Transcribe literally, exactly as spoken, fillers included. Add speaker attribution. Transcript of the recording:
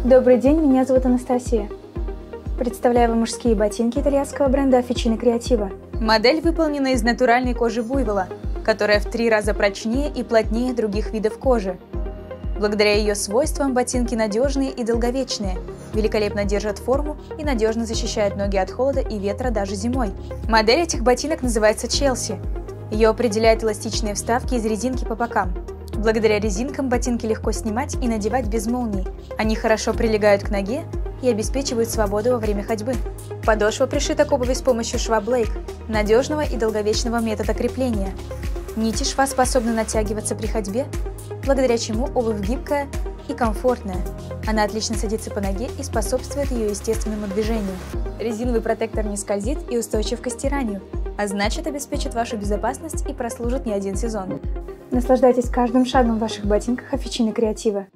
Speaker 1: Добрый день, меня зовут Анастасия. Представляю вам мужские ботинки итальянского бренда Officine Creativa.
Speaker 2: Модель выполнена из натуральной кожи буйвола, которая в три раза прочнее и плотнее других видов кожи. Благодаря ее свойствам ботинки надежные и долговечные, великолепно держат форму и надежно защищают ноги от холода и ветра даже зимой. Модель этих ботинок называется Челси. Ее определяют эластичные вставки из резинки по бокам. Благодаря резинкам ботинки легко снимать и надевать без молний. Они хорошо прилегают к ноге и обеспечивают свободу во время ходьбы. Подошва пришита к обуви с помощью шва Blake, надежного и долговечного метода крепления. Нити шва способны натягиваться при ходьбе, благодаря чему обувь гибкая и комфортная. Она отлично садится по ноге и способствует ее естественному движению. Резиновый протектор не скользит и устойчив к стиранию, а значит обеспечит вашу безопасность и прослужит не один сезон.
Speaker 1: Наслаждайтесь каждым шагом в ваших ботинках Officine Creativa.